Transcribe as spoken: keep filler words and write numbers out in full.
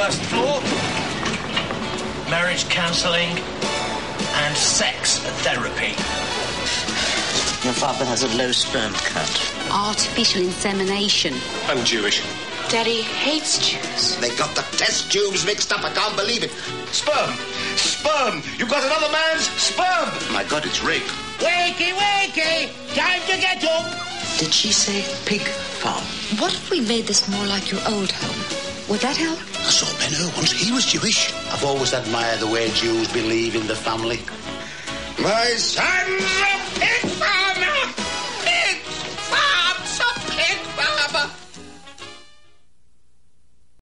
first floor. Marriage counselling and sex therapy. Your father has a low sperm count. Artificial insemination. I'm Jewish. Daddy hates Jews. They got the test tubes mixed up. I can't believe it. Sperm! Sperm! You've got another man's sperm! My God, it's rape. Wakey, wakey! Time to get up! Did she say pig farm? What if we made this more like your old home? Would that help? I saw Ben Hur once. He was Jewish. I've always admired the way Jews believe in the family. My son's a pig!